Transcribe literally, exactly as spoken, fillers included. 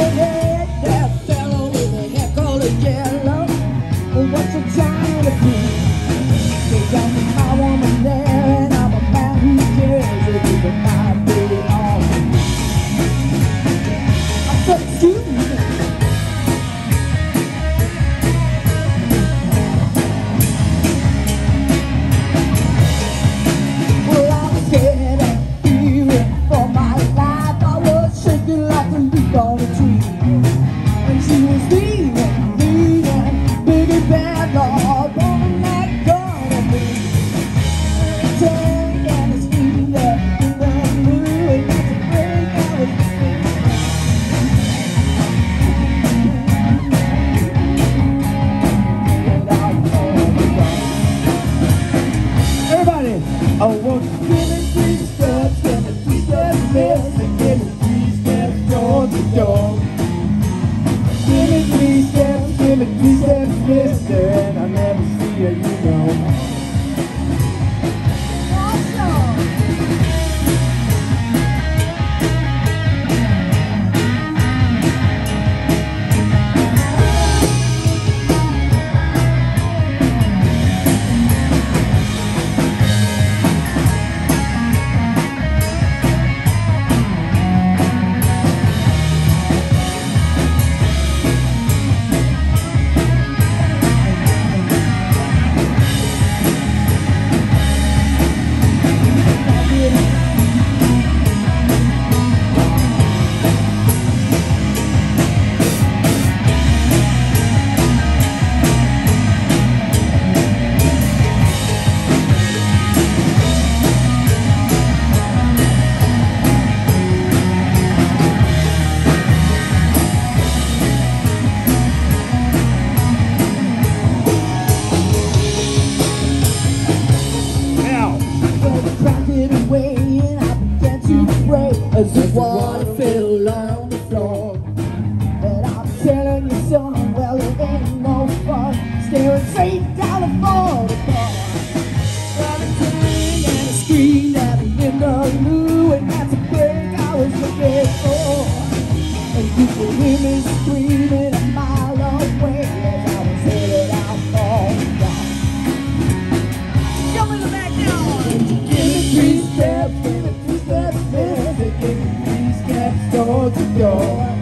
as the water fell on the floor. And I'm telling you something, well it ain't no fun staring straight down the photograph. Well, a crying and a scream at me in the blue, and that's a break I was looking for. And you could hear me screaming a mile away as I was headed out for the dark. Jump in the back now. Give me three steps, give me three steps, give me three steps towards the door.